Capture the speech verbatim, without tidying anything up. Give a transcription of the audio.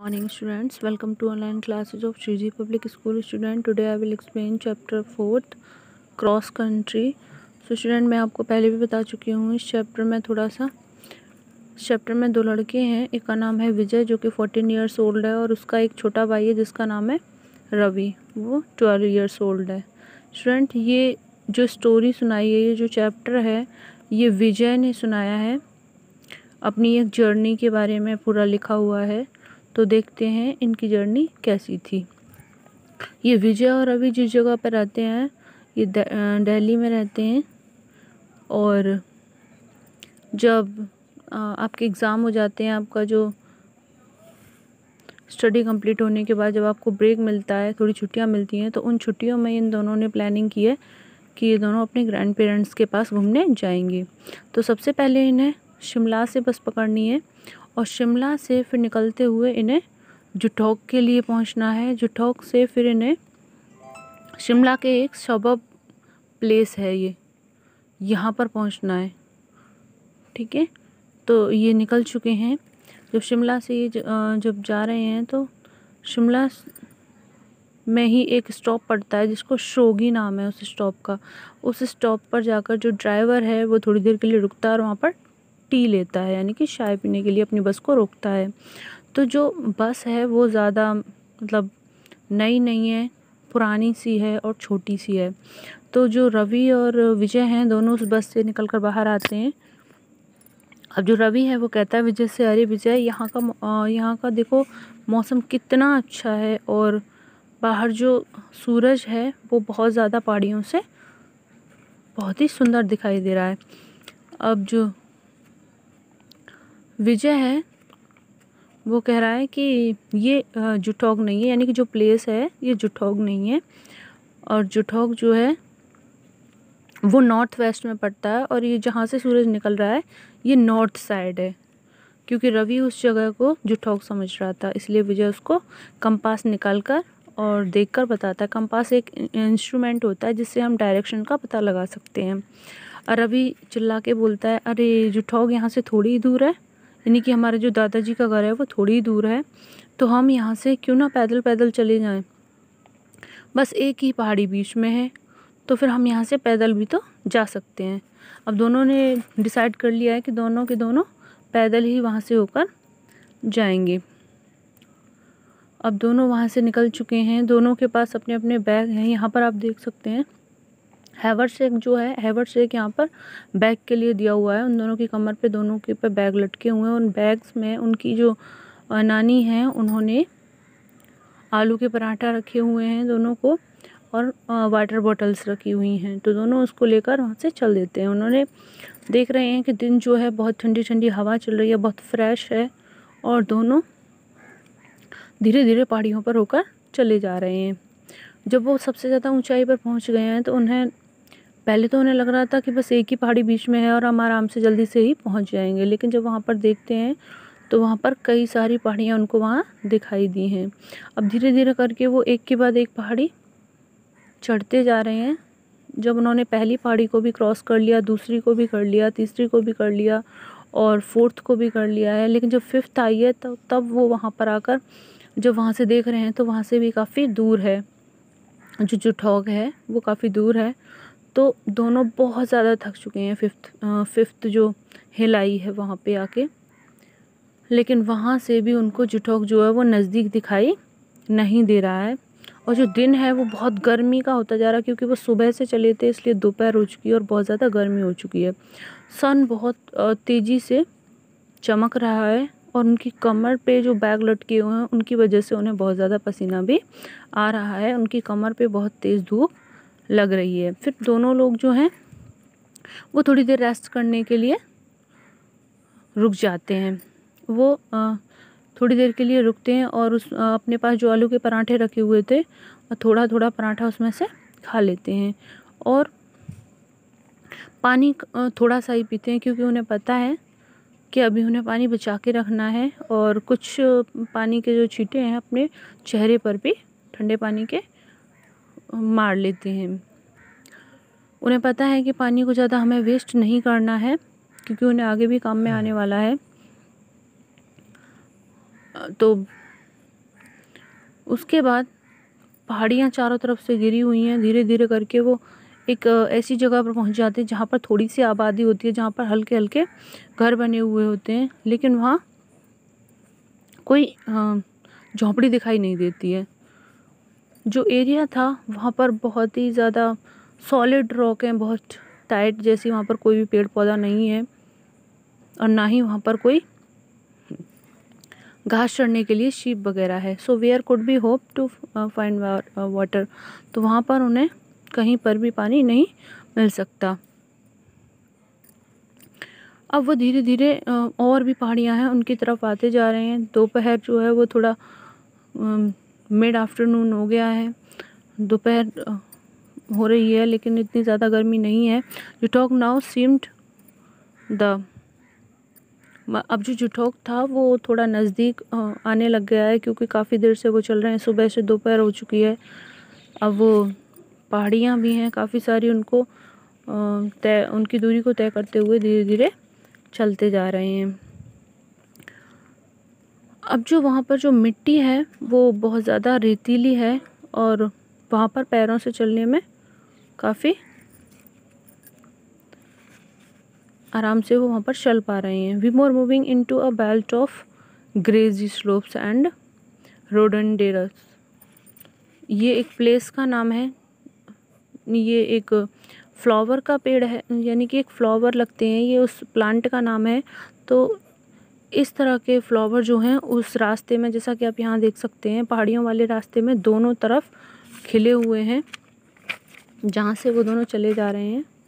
Morning students, welcome to online classes of Sri Ji Public School student. Today I will explain chapter fourth cross country. So student, मैं आपको पहले भी बता चुकी हूँ इस चैप्टर में थोड़ा सा इस चैप्टर में दो लड़के हैं, एक का नाम है विजय जो कि फोर्टीन ईयर्स ओल्ड है और उसका एक छोटा भाई है जिसका नाम है रवि, वो ट्वेल्व ईयर्स ओल्ड है. स्टूडेंट, ये जो स्टोरी सुनाई है, ये जो चैप्टर है, ये विजय ने सुनाया है. अपनी एक जर्नी के बारे में पूरा लिखा हुआ है. तो देखते हैं इनकी जर्नी कैसी थी. ये विजय और रवि जिस जगह पर रहते हैं, ये दिल्ली में रहते हैं. और जब आपके एग्ज़ाम हो जाते हैं, आपका जो स्टडी कंप्लीट होने के बाद जब आपको ब्रेक मिलता है, थोड़ी छुट्टियां मिलती हैं, तो उन छुट्टियों में इन दोनों ने प्लानिंग की है कि ये दोनों अपने ग्रैंड पेरेंट्स के पास घूमने जाएंगे. तो सबसे पहले इन्हें शिमला से बस पकड़नी है और शिमला से फिर निकलते हुए इन्हें जुटोक के लिए पहुंचना है. जुटोक से फिर इन्हें शिमला के एक सबब प्लेस है, ये यहाँ पर पहुंचना है. ठीक है, तो ये निकल चुके हैं. जब शिमला से ये जब जा रहे हैं तो शिमला में ही एक स्टॉप पड़ता है जिसको शोगी नाम है उस स्टॉप का. उस स्टॉप पर जाकर जो ड्राइवर है वो थोड़ी देर के लिए रुकता है और वहाँ पर टी लेता है, यानी कि चाय पीने के लिए अपनी बस को रोकता है. तो जो बस है वो ज़्यादा मतलब नई नहीं है, पुरानी सी है और छोटी सी है. तो जो रवि और विजय हैं दोनों उस बस से निकलकर बाहर आते हैं. अब जो रवि है वो कहता है विजय से, अरे विजय, यहाँ का यहाँ का देखो मौसम कितना अच्छा है और बाहर जो सूरज है वो बहुत ज़्यादा पहाड़ियों से बहुत ही सुंदर दिखाई दे रहा है. अब जो विजय है वो कह रहा है कि ये जुटोक नहीं है, यानी कि जो प्लेस है ये जुटोक नहीं है. और जुटोक जो है वो नॉर्थ वेस्ट में पड़ता है और ये जहाँ से सूरज निकल रहा है ये नॉर्थ साइड है. क्योंकि रवि उस जगह को जुटोक समझ रहा था, इसलिए विजय उसको कंपास निकाल कर और देखकर बताता है. कंपास एक इंस्ट्रूमेंट होता है जिससे हम डायरेक्शन का पता लगा सकते हैं. और रवि चिल्ला के बोलता है, अरे जुटोक यहाँ से थोड़ी ही दूर है, यानी कि हमारे जो दादाजी का घर है वो थोड़ी ही दूर है, तो हम यहाँ से क्यों ना पैदल पैदल चले जाएं. बस एक ही पहाड़ी बीच में है, तो फिर हम यहाँ से पैदल भी तो जा सकते हैं. अब दोनों ने डिसाइड कर लिया है कि दोनों के दोनों पैदल ही वहाँ से होकर जाएंगे. अब दोनों वहाँ से निकल चुके हैं, दोनों के पास अपने अपने बैग हैं. यहाँ पर आप देख सकते हैं हैवर्सेक जो है, हैवर्सेक यहाँ पर बैग के लिए दिया हुआ है. उन दोनों की कमर पे दोनों के पे बैग लटके हुए हैं. उन बैग्स में उनकी जो नानी हैं उन्होंने आलू के पराठा रखे हुए हैं दोनों को, और वाटर बॉटल्स रखी हुई हैं. तो दोनों उसको लेकर वहाँ से चल देते हैं. उन्होंने देख रहे हैं कि दिन जो है बहुत ठंडी ठंडी हवा चल रही है, बहुत फ्रेश है, और दोनों धीरे धीरे पहाड़ियों पर होकर चले जा रहे हैं. जब वो सबसे ज़्यादा ऊंचाई पर पहुंच गए हैं तो उन्हें पहले तो उन्हें लग रहा था कि बस एक ही पहाड़ी बीच में है और हम आराम से जल्दी से ही पहुंच जाएंगे. लेकिन जब वहाँ पर देखते हैं तो वहाँ पर कई सारी पहाड़ियाँ उनको वहाँ दिखाई दी हैं. अब धीरे धीरे करके वो एक के बाद एक पहाड़ी चढ़ते जा रहे हैं. जब उन्होंने पहली पहाड़ी को भी क्रॉस कर लिया, दूसरी को भी कर लिया, तीसरी को भी कर लिया और फोर्थ को भी कर लिया है, लेकिन जब फिफ्थ आई है तब तब वो वहाँ पर आकर जब वहाँ से देख रहे हैं तो वहाँ से भी काफ़ी दूर है, जो जुटोक है वो काफ़ी दूर है. तो दोनों बहुत ज़्यादा थक चुके हैं फिफ्थ फिफ्थ जो हिल आई है वहाँ पे आके. लेकिन वहाँ से भी उनको जुटोक जो है वो नज़दीक दिखाई नहीं दे रहा है. और जो दिन है वो बहुत गर्मी का होता जा रहा है, क्योंकि वो सुबह से चले थे इसलिए दोपहर हो चुकी है और बहुत ज़्यादा गर्मी हो चुकी है. सन बहुत तेज़ी से चमक रहा है और उनकी कमर पे जो बैग लटके हुए हैं उनकी वजह से उन्हें बहुत ज़्यादा पसीना भी आ रहा है. उनकी कमर पे बहुत तेज़ धूप लग रही है. फिर दोनों लोग जो हैं वो थोड़ी देर रेस्ट करने के लिए रुक जाते हैं. वो आ, थोड़ी देर के लिए रुकते हैं और उस आ, अपने पास जो आलू के पराठे रखे हुए थे थोड़ा थोड़ा पराठा उसमें से खा लेते हैं और पानी थोड़ा सा ही पीते हैं, क्योंकि उन्हें पता है कि अभी उन्हें पानी बचा के रखना है. और कुछ पानी के जो छींटे हैं अपने चेहरे पर भी ठंडे पानी के मार लेते हैं. उन्हें पता है कि पानी को ज़्यादा हमें वेस्ट नहीं करना है, क्योंकि उन्हें आगे भी काम में आने वाला है. तो उसके बाद पहाड़ियाँ चारों तरफ से घिरी हुई हैं। धीरे धीरे करके वो एक ऐसी जगह पर पहुंच जाते हैं जहाँ पर थोड़ी सी आबादी होती है, जहाँ पर हल्के हल्के घर बने हुए होते हैं, लेकिन वहाँ कोई झोंपड़ी दिखाई नहीं देती है। जो एरिया था वहाँ पर बहुत ही ज़्यादा सॉलिड रॉक है, बहुत टाइट जैसी, वहाँ पर कोई भी पेड़ पौधा नहीं है और ना ही वहाँ पर कोई घास चढ़ने के लिए शीप वगैरह है। So where could be hope to find water, तो वहाँ पर उन्हें कहीं पर भी पानी नहीं मिल सकता। अब वो धीरे धीरे और भी पहाड़ियाँ हैं उनकी तरफ आते जा रहे हैं। दोपहर जो है वो थोड़ा मिड आफ्टरनून हो गया है, दोपहर हो रही है, लेकिन इतनी ज़्यादा गर्मी नहीं है। जुटोक नाउ सीम्ड द अब जो जुटोक था वो थोड़ा नज़दीक आने लग गया है, क्योंकि काफ़ी देर से वो चल रहे हैं, सुबह से दोपहर हो चुकी है। अब वो पहाड़ियाँ भी हैं काफ़ी सारी, उनको तय उनकी दूरी को तय करते हुए धीरे धीरे चलते जा रहे हैं। अब जो वहाँ पर जो मिट्टी है वो बहुत ज़्यादा रेतीली है और वहाँ पर पैरों से चलने में काफ़ी आराम से वो वहाँ पर चल पा रहे हैं। We more moving into a belt of grassy slopes and rhododendrons. ये एक प्लेस का नाम है, ये एक फ्लावर का पेड़ है, यानी कि एक फ्लावर लगते हैं, ये उस प्लांट का नाम है। तो इस तरह के फ्लावर जो हैं उस रास्ते में, जैसा कि आप यहाँ देख सकते हैं, पहाड़ियों वाले रास्ते में दोनों तरफ खिले हुए हैं, जहाँ से वो दोनों चले जा रहे हैं।